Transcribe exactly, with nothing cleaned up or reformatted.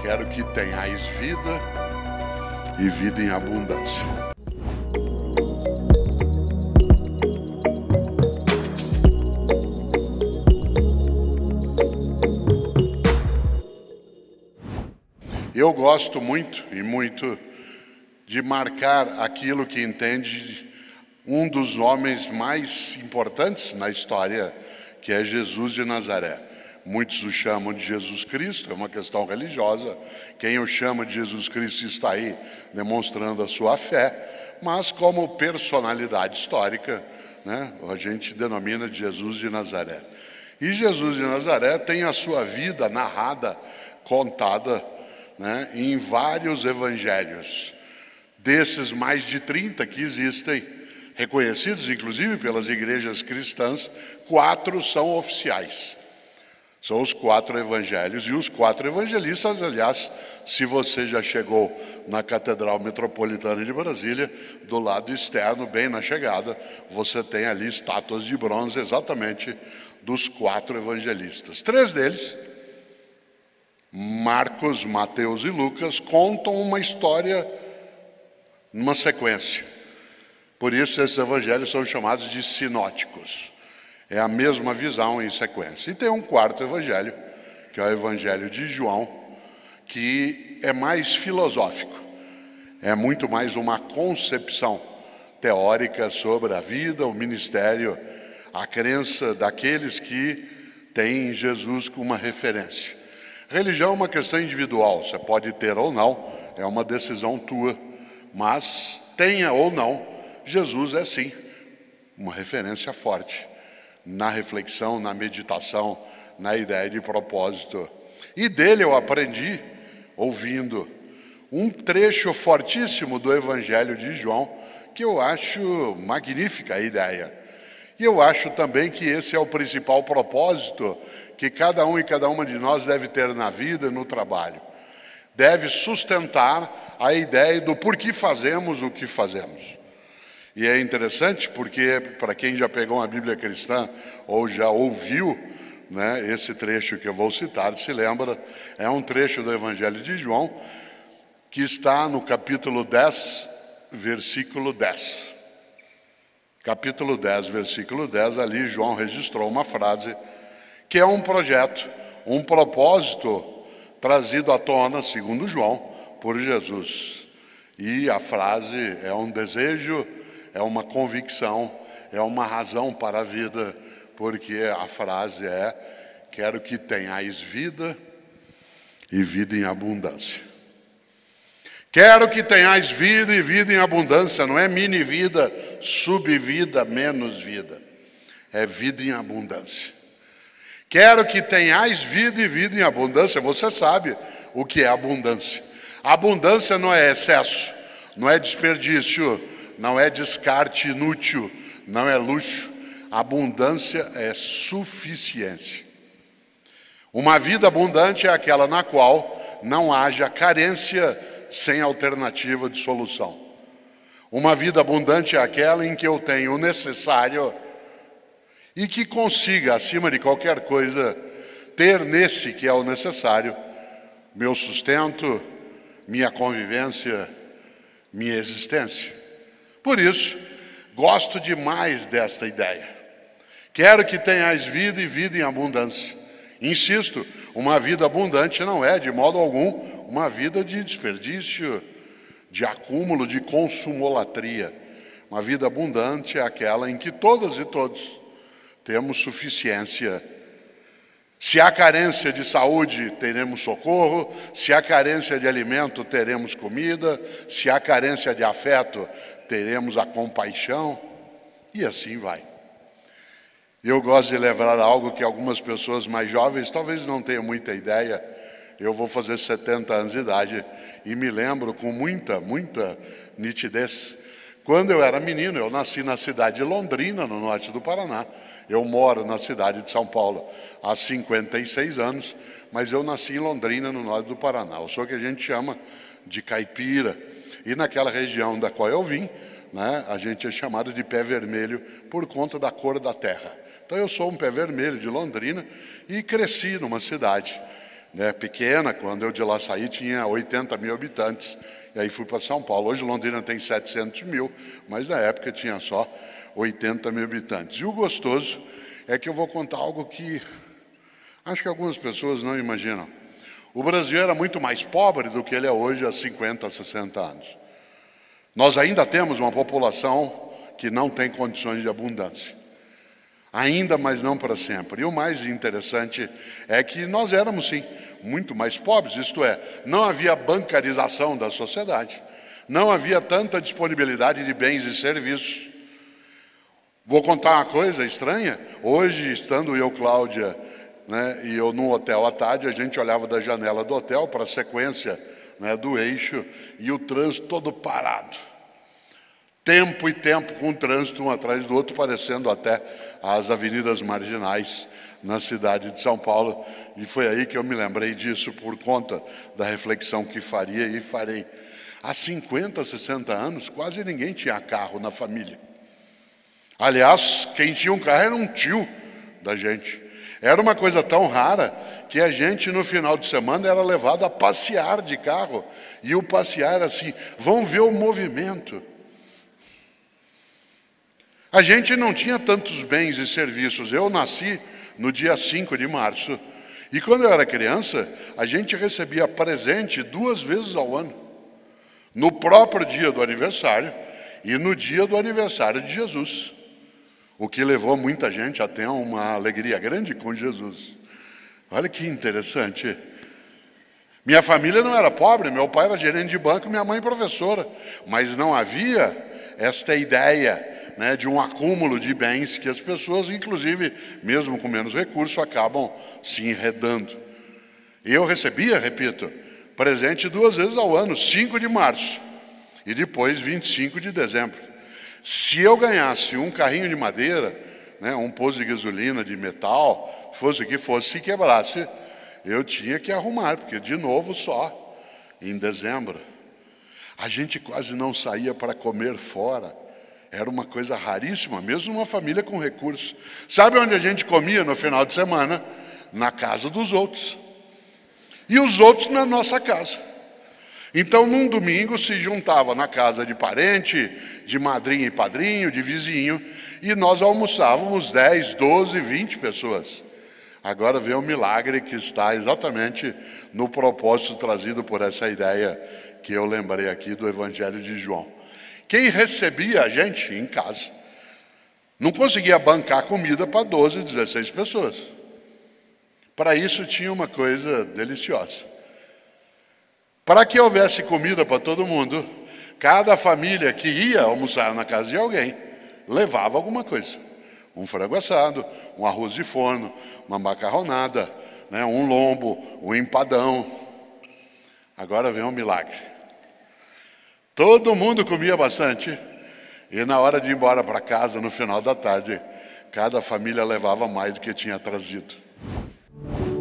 Quero que tenhais vida e vida em abundância. Eu gosto muito e muito de marcar aquilo que entende um dos homens mais importantes na história, que é Jesus de Nazaré. Muitos o chamam de Jesus Cristo, é uma questão religiosa. Quem o chama de Jesus Cristo está aí demonstrando a sua fé, mas como personalidade histórica, né, a gente denomina de Jesus de Nazaré. E Jesus de Nazaré tem a sua vida narrada, contada, né, em vários evangelhos. Desses mais de trinta que existem, reconhecidos inclusive pelas igrejas cristãs, quatro são oficiais. São os quatro evangelhos, e os quatro evangelistas, aliás, se você já chegou na Catedral Metropolitana de Brasília, do lado externo, bem na chegada, você tem ali estátuas de bronze exatamente dos quatro evangelistas. Três deles, Marcos, Mateus e Lucas, contam uma história numa sequência. Por isso esses evangelhos são chamados de sinóticos. É a mesma visão em sequência. E tem um quarto evangelho, que é o evangelho de João, que é mais filosófico. É muito mais uma concepção teórica sobre a vida, o ministério, a crença daqueles que têm Jesus como uma referência. Religião é uma questão individual, você pode ter ou não, é uma decisão tua, mas tenha ou não, Jesus é sim uma referência forte na reflexão, na meditação, na ideia de propósito. E dele eu aprendi, ouvindo um trecho fortíssimo do Evangelho de João, que eu acho magnífica a ideia. E eu acho também que esse é o principal propósito que cada um e cada uma de nós deve ter na vida e no trabalho. Deve sustentar a ideia do porquê fazemos o que fazemos. E é interessante porque, para quem já pegou uma Bíblia cristã ou já ouviu, né, esse trecho que eu vou citar, se lembra, é um trecho do Evangelho de João, que está no capítulo dez, versículo dez. Capítulo dez, versículo dez, ali João registrou uma frase que é um projeto, um propósito trazido à tona, segundo João, por Jesus. E a frase é um desejo, é uma convicção, é uma razão para a vida, porque a frase é: quero que tenhais vida e vida em abundância. Quero que tenhais vida e vida em abundância, não é mini vida, subvida, menos vida. É vida em abundância. Quero que tenhais vida e vida em abundância. Você sabe o que é abundância. Abundância não é excesso, não é desperdício, não é descarte inútil, não é luxo. Abundância é suficiência. Uma vida abundante é aquela na qual não haja carência sem alternativa de solução. Uma vida abundante é aquela em que eu tenho o necessário e que consiga, acima de qualquer coisa, ter nesse que é o necessário, meu sustento, minha convivência, minha existência. Por isso, gosto demais desta ideia. Quero que tenhais vida e vida em abundância. Insisto, uma vida abundante não é, de modo algum, uma vida de desperdício, de acúmulo, de consumolatria. Uma vida abundante é aquela em que todas e todos temos suficiência. Se há carência de saúde, teremos socorro. Se há carência de alimento, teremos comida. Se há carência de afeto, teremos a compaixão. E assim vai. Eu gosto de lembrar algo que algumas pessoas mais jovens talvez não tenham muita ideia. Eu vou fazer setenta anos de idade e me lembro com muita, muita nitidez. Quando eu era menino, eu nasci na cidade de Londrina, no norte do Paraná. Eu moro na cidade de São Paulo há cinquenta e seis anos, mas eu nasci em Londrina, no norte do Paraná. Eu sou o que a gente chama de caipira. E naquela região da qual eu vim, né, a gente é chamado de pé vermelho por conta da cor da terra. Então eu sou um pé vermelho de Londrina e cresci numa cidade né, pequena. Quando eu de lá saí, tinha oitenta mil habitantes. E aí fui para São Paulo. Hoje Londrina tem setecentos mil, mas na época tinha só oitenta mil habitantes. E o gostoso é que eu vou contar algo que acho que algumas pessoas não imaginam. O Brasil era muito mais pobre do que ele é hoje há cinquenta, sessenta anos. Nós ainda temos uma população que não tem condições de abundância. Ainda, mas não para sempre. E o mais interessante é que nós éramos, sim, muito mais pobres, isto é, não havia bancarização da sociedade, não havia tanta disponibilidade de bens e serviços. Vou contar uma coisa estranha. Hoje, estando eu, Cláudia, né, e eu num hotel à tarde, a gente olhava da janela do hotel para a sequência, né, do eixo e o trânsito todo parado. Tempo e tempo com o trânsito um atrás do outro, parecendo até as avenidas marginais na cidade de São Paulo. E foi aí que eu me lembrei disso por conta da reflexão que faria e farei. Há cinquenta, sessenta anos, quase ninguém tinha carro na família. Aliás, quem tinha um carro era um tio da gente. Era uma coisa tão rara que a gente, no final de semana, era levado a passear de carro. E o passear era assim, vão ver o movimento. A gente não tinha tantos bens e serviços. Eu nasci no dia cinco de março. E quando eu era criança, a gente recebia presente duas vezes ao ano. No próprio dia do aniversário e no dia do aniversário de Jesus. O que levou muita gente a ter uma alegria grande com Jesus. Olha que interessante. Minha família não era pobre, meu pai era gerente de banco, minha mãe professora. Mas não havia esta ideia, né, de um acúmulo de bens que as pessoas, inclusive, mesmo com menos recursos, acabam se enredando. Eu recebia, repito, presente duas vezes ao ano, cinco de março e depois vinte e cinco de dezembro. Se eu ganhasse um carrinho de madeira, né, um poço de gasolina de metal, fosse o que fosse, se quebrasse, eu tinha que arrumar, porque de novo só em dezembro. A gente quase não saía para comer fora. Era uma coisa raríssima, mesmo uma família com recursos. Sabe onde a gente comia no final de semana? Na casa dos outros. E os outros na nossa casa. Então, num domingo, se juntava na casa de parente, de madrinha e padrinho, de vizinho, e nós almoçávamos dez, doze, vinte pessoas. Agora vem o milagre que está exatamente no propósito trazido por essa ideia que eu lembrei aqui do Evangelho de João. Quem recebia a gente em casa não conseguia bancar comida para doze, dezesseis pessoas. Para isso tinha uma coisa deliciosa. Para que houvesse comida para todo mundo, cada família que ia almoçar na casa de alguém levava alguma coisa. Um frango assado, um arroz de forno, uma macarronada, né, um lombo, um empadão. Agora vem um milagre. Todo mundo comia bastante e na hora de ir embora para casa, no final da tarde, cada família levava mais do que tinha trazido.